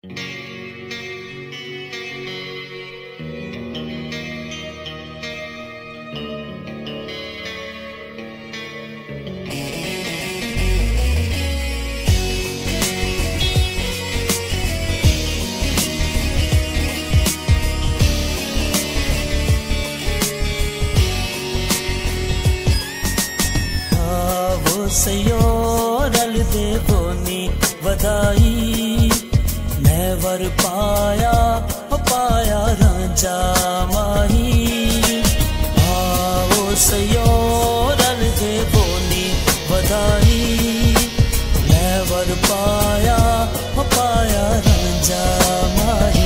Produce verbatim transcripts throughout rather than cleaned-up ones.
सयो रल दे बोनी वधाई मैं वर पाया पाया रांझा माही। आओ सयो रल दे बोनी वधाई मैं वर पाया पाया रांझा माही।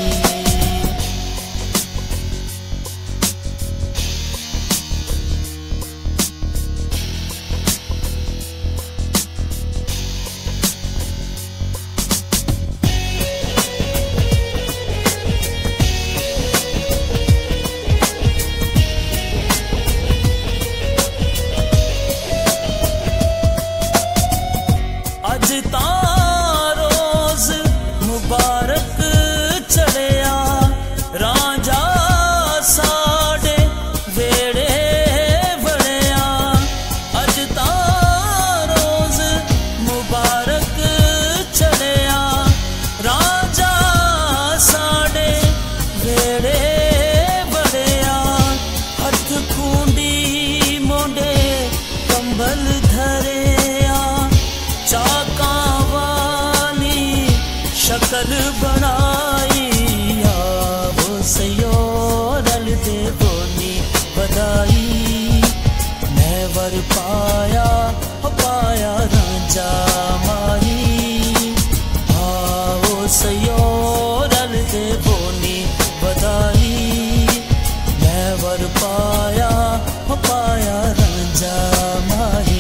रोज मुबारक चढ़िया रांझा साढ़े वेड़े बड़िया। अज ता रोज मुबारक चढ़िया रांझा साढ़े वेड़े बड़िया। हथ खूंडी मोंडे कंबल धरिया चाका वाली शक्ल बनाई। आओ सयो रल दे बोनी बधाई मैं वर पाया पाया रांझा माही। आओ सयो रल दे बोनी बधाई मैं वर पाया पाया रांझा माही।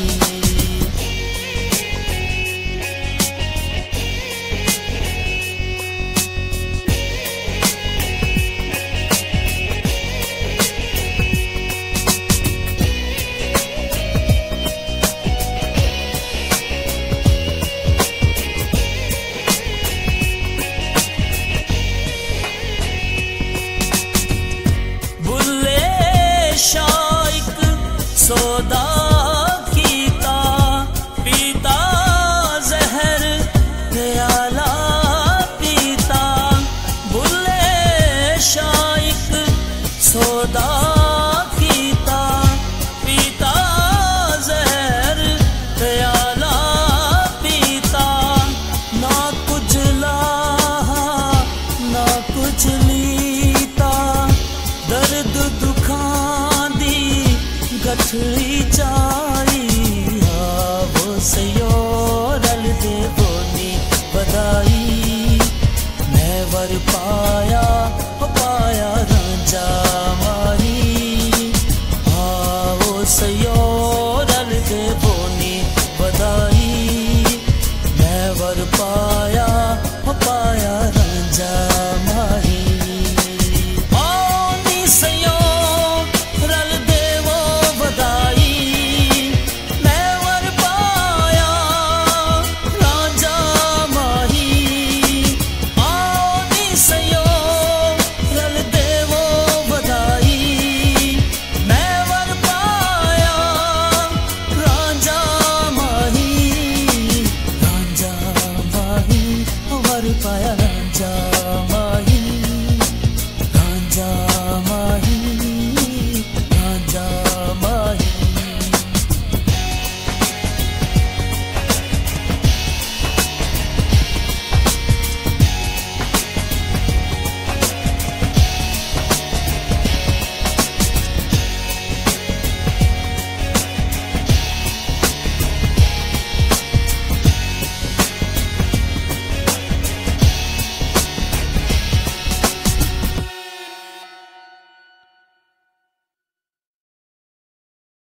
सौदा कीता पीता जहर प्याला पीता। बुल्ले शाइक सौदा कीता पीता जहर प्याला पीता। ना कुछ लाहा ना कुछ लीता दर्द दुखां दी गठरी चाई। आओ सयो रल दे बोनी बधाई मैं वर पाया